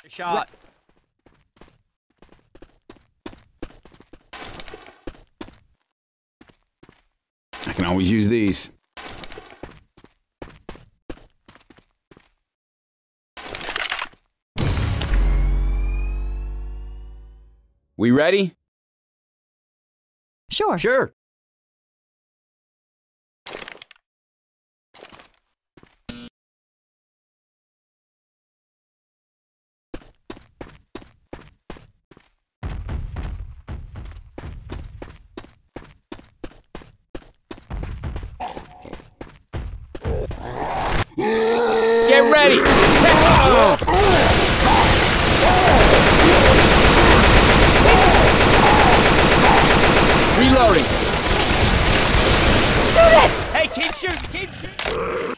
Shot. I can always use these. We ready? Sure. Sure. Get ready! Reloading! Shoot it! Hey, keep shooting! Keep shooting!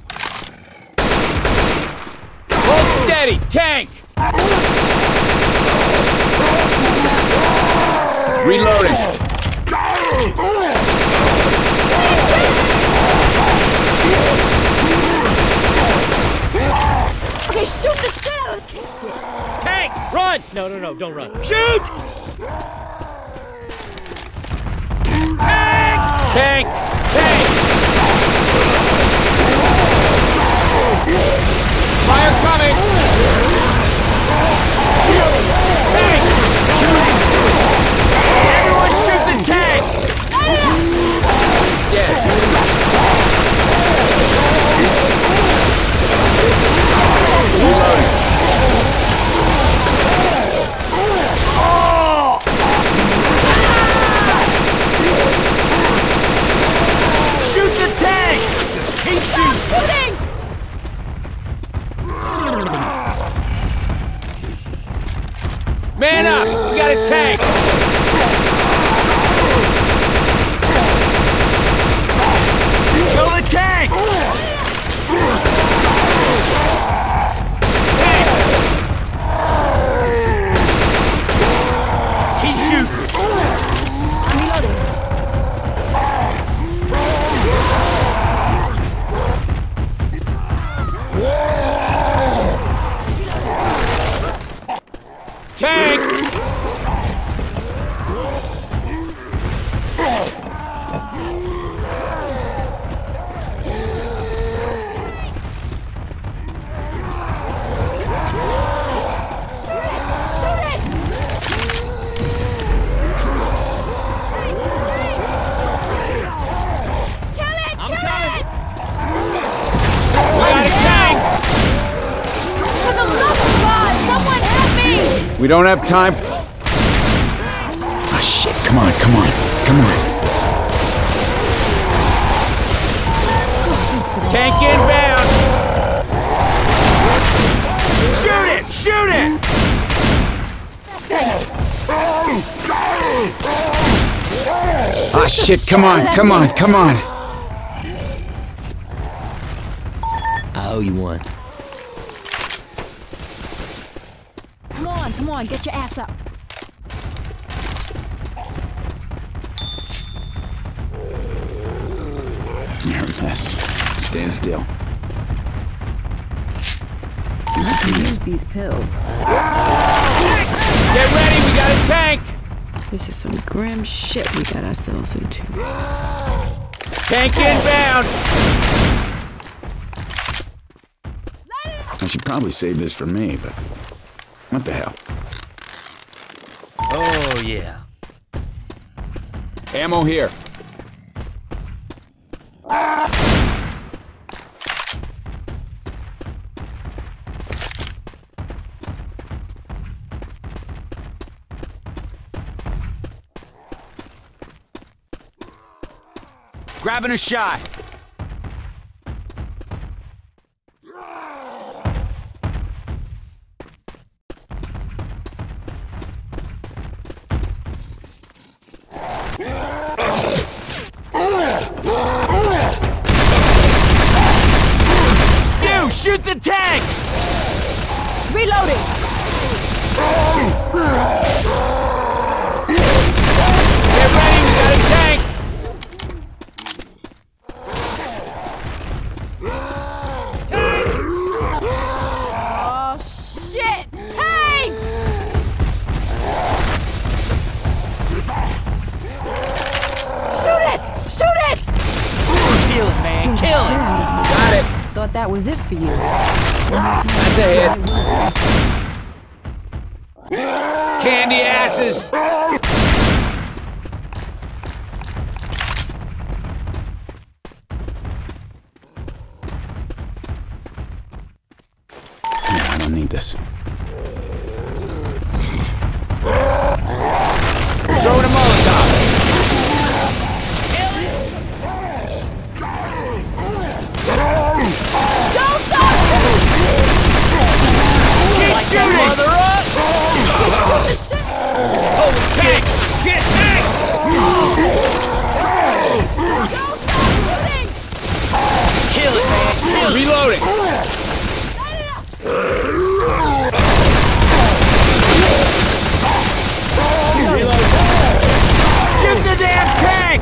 Hold steady! Tank! Reloading! Okay, shoot the shit out of it. Tank! Run! No, no, no, don't run. Shoot! Tank! Tank! Tank! Fire coming! Tank! Everyone shoot the tank! Yeah. Shoot the tank! Keep shooting! Man up! We got a tank! Kill the tank! Keep shooting! Tank! We don't have time. Ah, shit. Come on, come on, come on. Tank inbound. Shoot it! Shoot it! Ah, shit. Come on, come on, come on. I owe you one. Come on, get your ass up. You're a mess. Stand still. I can use these pills. Get ready, we got a tank! This is some grim shit we got ourselves into. Tank inbound! I should probably save this for me, but what the hell? Oh, yeah. Ammo here. Grabbing a shot. You shoot the tank! Reloading! Get ready, we got a tank! Oh shit! Tank! that was it for you. That's a hit. Candy asses! Yeah, I don't need this. Throw in a Molotov! Keep shooting! Mother up! Holy tank! Shit, tank! Kill it, man! Kill it! Reloading! Reload! Shoot the damn tank!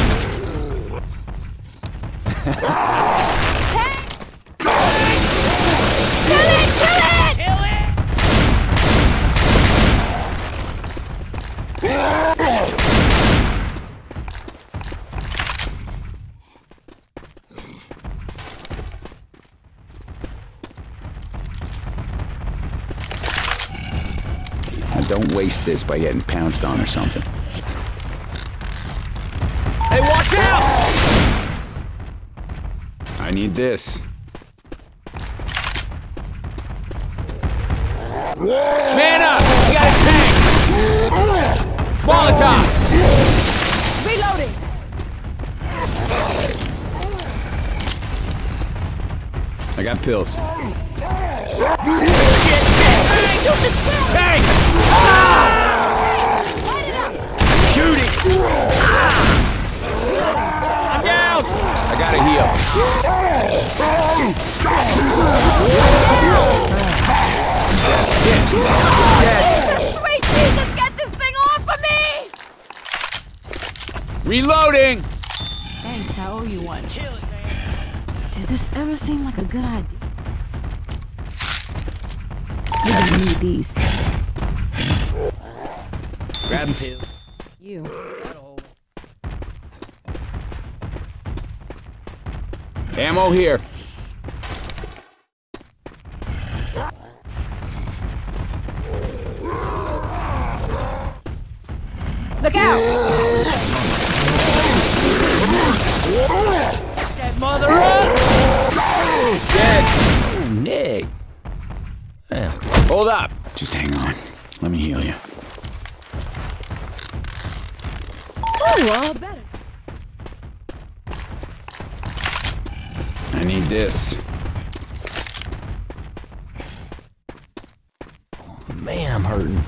Don't waste this by getting pounced on or something. Hey, watch out! I need this. Man up! You got a tank! Molotov! Reloading! I got pills. Tank! Shooting! I'm down! I gotta heal. Sweet Jesus, get this thing off of me! Reloading! Thanks, I owe you one. Did this ever seem like a good idea? You're gonna need these. Grabbing pills. You. Ammo here. Look out! That mother up! Dead. Oh, Nick. Hold up. Just hang on. Let me heal you. Oh, all better. I need this. Man, I'm hurting.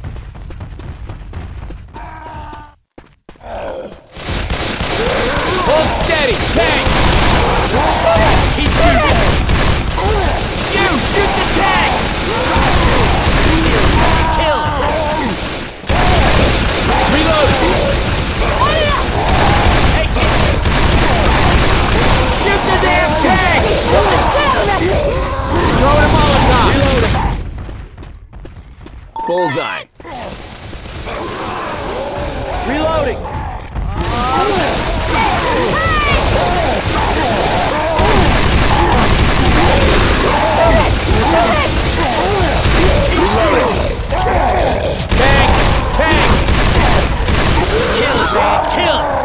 Hold steady! Tank! He's shooting! You! Shoot the tank! Kill it! Reload! Hey, kid! Shoot the damn tank! Throw in a Molotov! Bullseye. Reloading! Tank! Tank! Kill it, man! Kill it!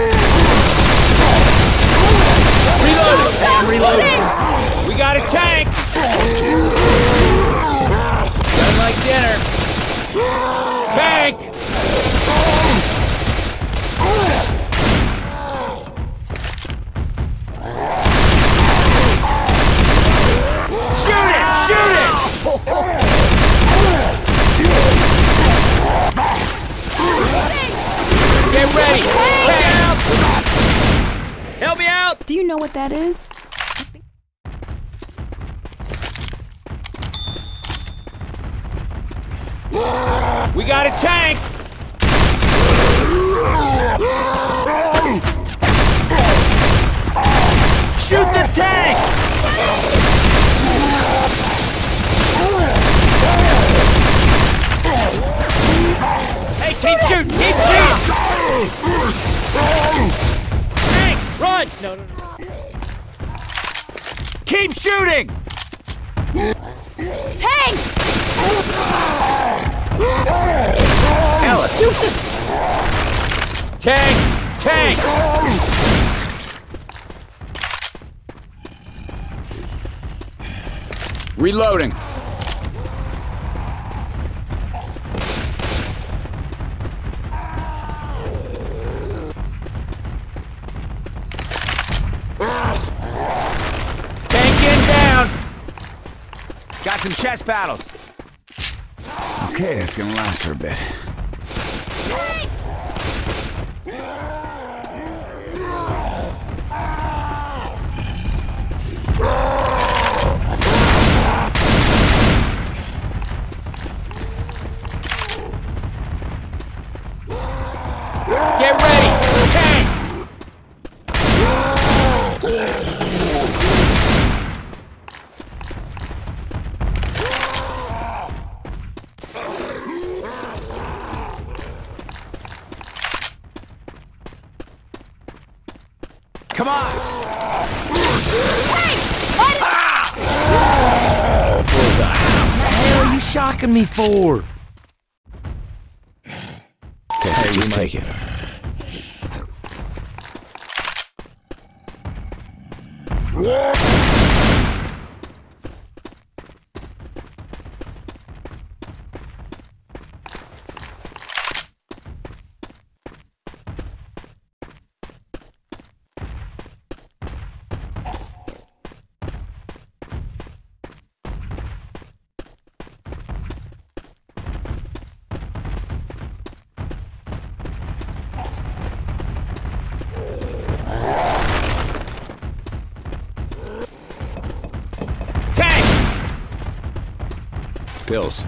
Reloading! I'm reloading! We got a tank! Done like dinner! Tank! Shoot it! Shoot it! Get ready! Help! Help me out! Do you know what that is? We got a tank! Shoot the tank! Hey, keep shooting! Keep shooting! Tank, run! No. Keep shooting! Tank! Ellis! Shoot the... Tank! Tank! Reloading. Tank inbound! Got some chest paddles. Okay, that's gonna last for a bit. Get ready! Tank! Come on! Bullseye. What the hell are you shocking me for? Okay, just take it. Pills.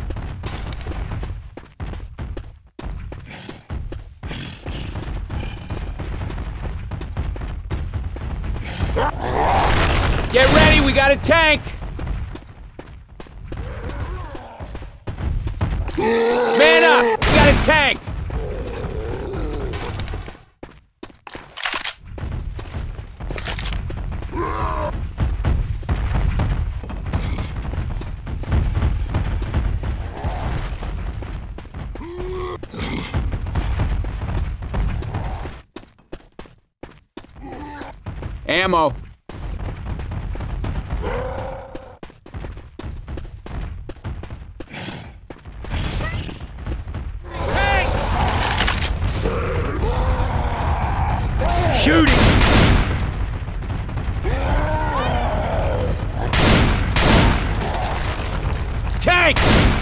Get ready, we got a tank! Man up, we got a tank! Ammo. Shooting. Tank.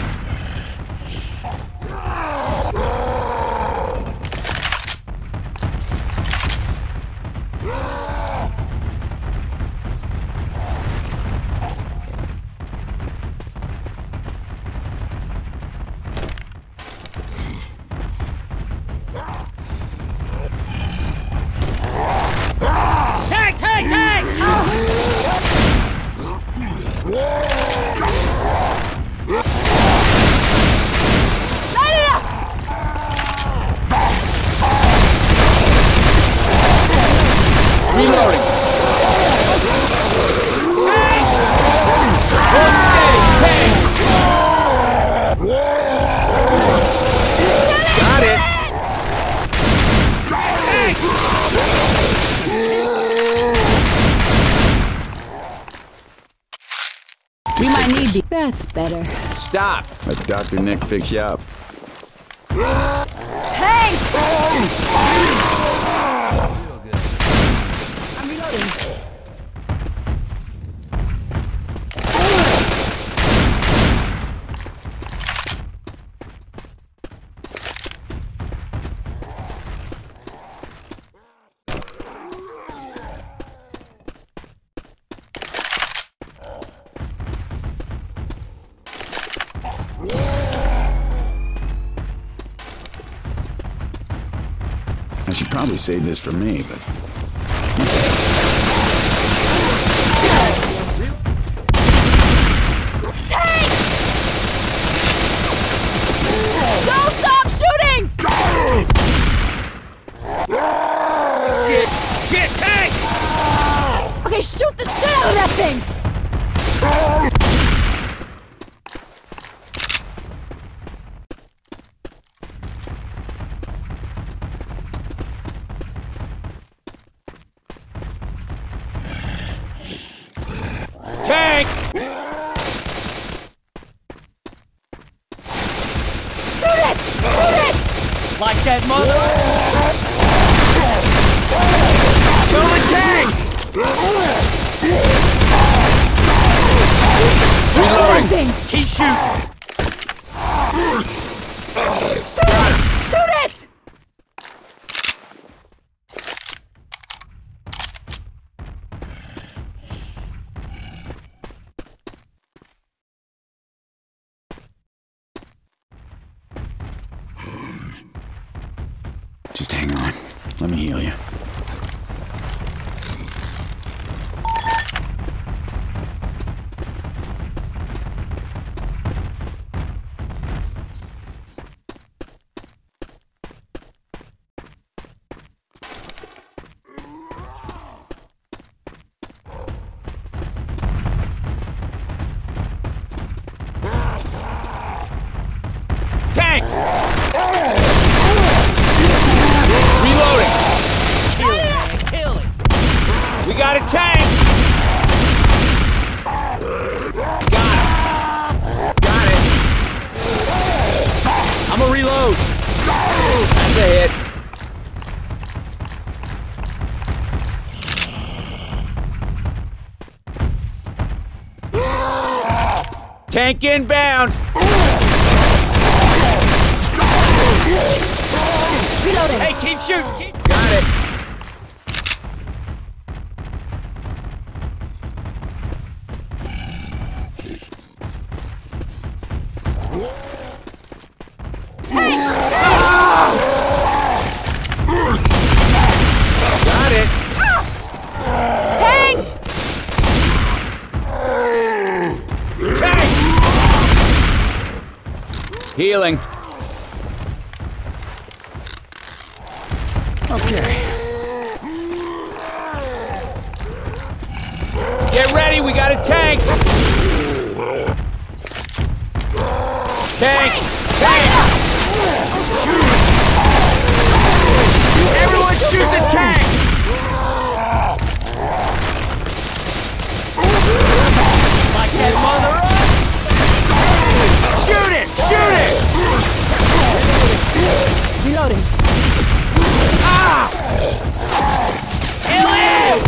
Reloading. Got it. We might need you. That's better. Stop. Let Dr. Nick fix you up. Tank! I'm reloading. I should probably save this for me, but... Tank! Don't stop shooting! Shit! Shit! Tank! Okay, shoot the shit out of that thing! Tank! Shoot it! Shoot it! Like that mother? Kill the tank! Reloading! Keep shooting! Shoot it! Shoot it! Just hang on. Let me heal you. Tank! Reloading! Kill him! We got a tank! Got him! Got it! I'ma reload! That's a hit. Tank inbound! Reloading. Hey, keep shooting! Keep... Got it! Got it! Tank! Tank! Healing. Okay. Get ready, we got a tank! Tank! Tank! Everyone shoot the tank! Like that mother? Shoot it! Shoot it! Reloading. Kill him!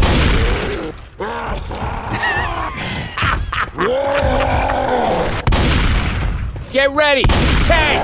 Get ready! Tank!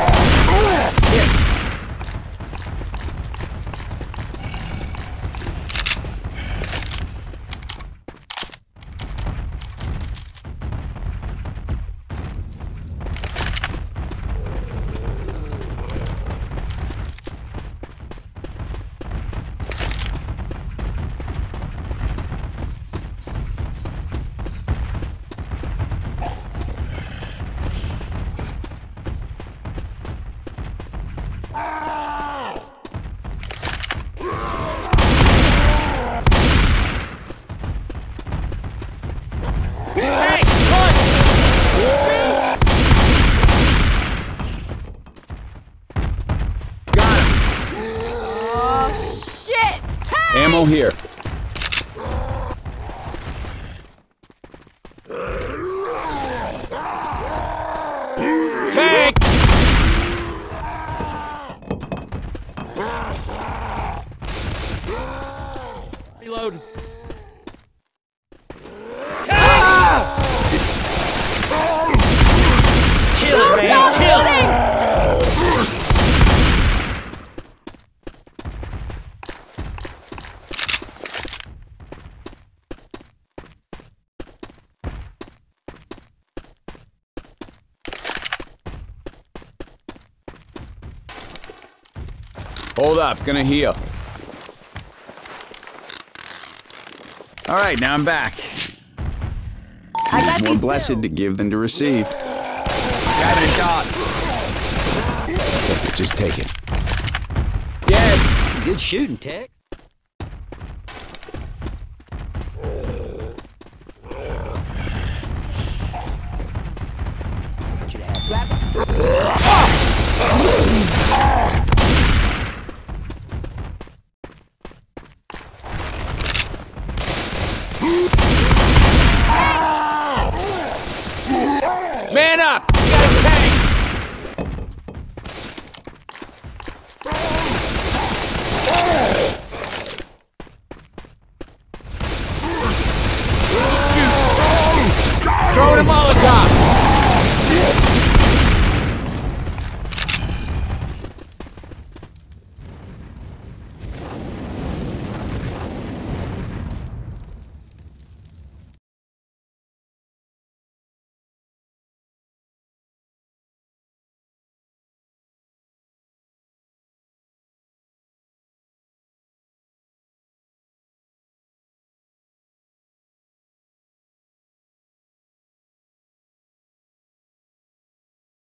Tank, run! Got him! Oh, shit! Tank! Ammo here. Tank! Reloading. Kill it, man! Kill it! Hold up, gonna heal. All right, now I'm back. I got More these blessed pills. to give than to receive. Got a shot. Just take it. Dead. Good shooting, Tex. Ugh!